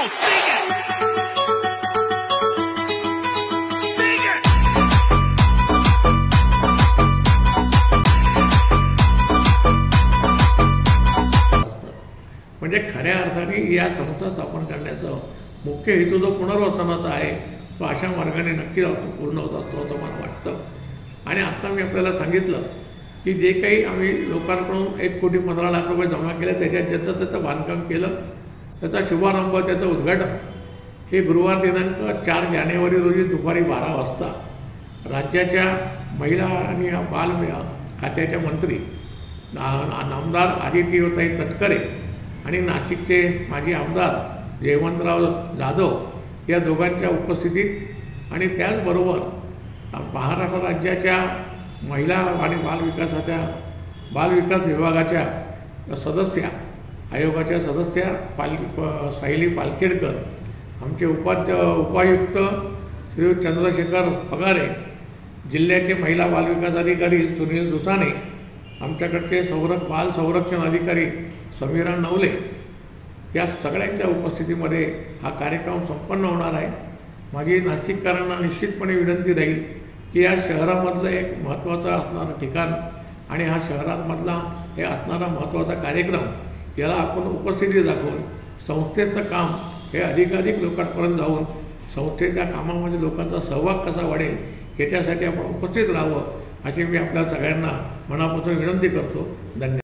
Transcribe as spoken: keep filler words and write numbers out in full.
sing it. Sing it. म्हणजे खऱ्या अर्थाने या संस्था स्थापन करण्याचा मुख्य हेतू जो पुनर्वसनाचा आहे तो अशा मार्गाने नक्की पूर्ण होत असतो असं मला वाटतं। आणि आता मी आपल्याला सांगितलं की जे काही आम्ही लोकांकडून एक कोटी पंधरा लाख रुपये जमा केले त्याच्यात ज्याचं त्याचं बांधकाम केलं त्याचा शुभारंभ त्याचं उद्घाटन हे गुरुवार दिनांक चार जानेवारी रोजी दुपारी बारा वाजता राज्याच्या महिला आणि बाल खात्याच्या मंत्री नामदार आदित्यताई तटकरे आणि नाशिकचे माजी आमदार जयवंतराव जाधव या दोघांच्या उपस्थितीत आणि त्याचबरोबर महाराष्ट्र राज्याच्या महिला आणि बालविकासाच्या बालविकास विभागाच्या सदस्या आयोगाच्या सदस्या पाल सायली पालखेडकर, आमचे उपाध्य उपायुक्त श्री चंद्रशेखर पगारे, जिल्ह्याचे महिला बालविकास अधिकारी सुनील दुसाने, आमच्याकडचे संरक्षण बाल संरक्षण अधिकारी समीरा नवले या सगळ्यांच्या उपस्थितीमध्ये हा कार्यक्रम संपन्न होणार आहे। माझी नाशिककरांना निश्चितपणे विनंती राहील की या शहरामधलं एक महत्त्वाचं असणारं ठिकाण आणि हा शहरामधला हे असणारा महत्त्वाचा कार्यक्रम याला आपण उपस्थिती दाखवून संस्थेचं काम हे अधिकाधिक लोकांपर्यंत जाऊन संस्थेच्या कामामध्ये लोकांचा सहभाग कसा वाढेल याच्यासाठी आपण उपस्थित राहावं अशी मी आपल्या सगळ्यांना मनापासून विनंती करतो। धन्यवाद।